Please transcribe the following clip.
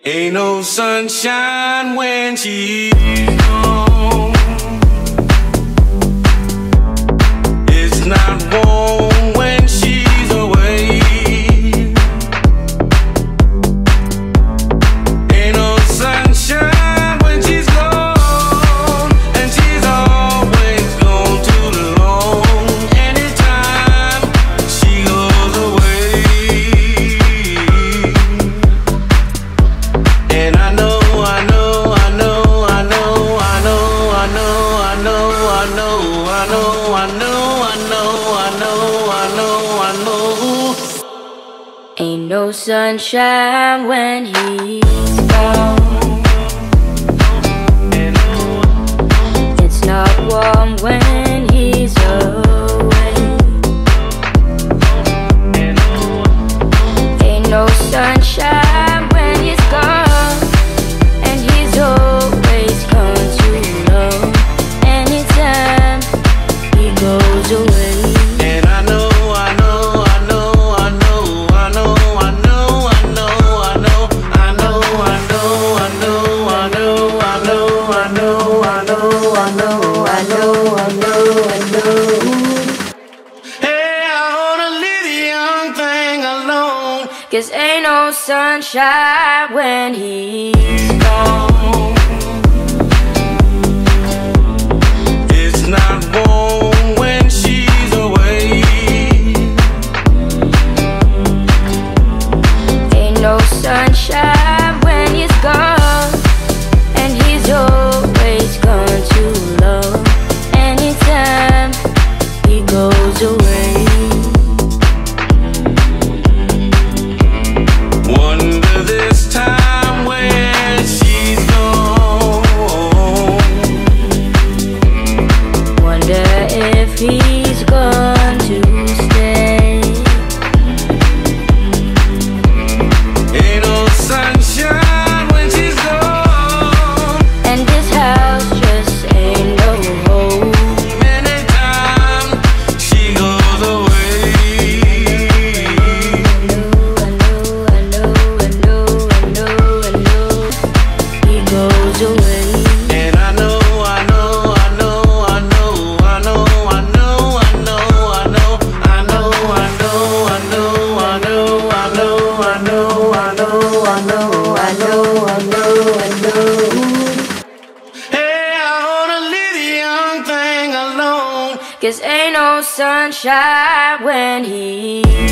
Ain't no sunshine when she's gone. It's not warm when she's away. Ain't no sunshine when she's gone, and she's always gone too long. Anytime she goes away, and I know, ain't no sunshine when he's gone. It's not warm when he's away. Ain't no sunshine when he's gone, and he's always gone too long. Anytime he goes away. Cause ain't no sunshine when he's gone. It's not warm when she's away. Ain't no sunshine when he's gone, and he's always gone too long. Anytime he goes away. Wonder this time when she's gone. Wonder if he's gone to stay. Ain't no sunshine when she's gone, and this house just ain't no home. Anytime she goes away. I know he goes away. And I know Hey, I wanna leave the young thing alone. Cause ain't no sunshine when he's